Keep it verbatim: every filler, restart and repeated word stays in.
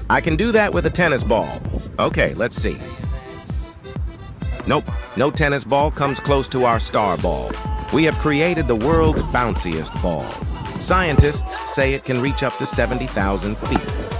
I can do that with a tennis ball. Okay, let's see. Nope, no tennis ball comes close to our star ball. We have created the world's bounciest ball. Scientists say it can reach up to seventy thousand feet.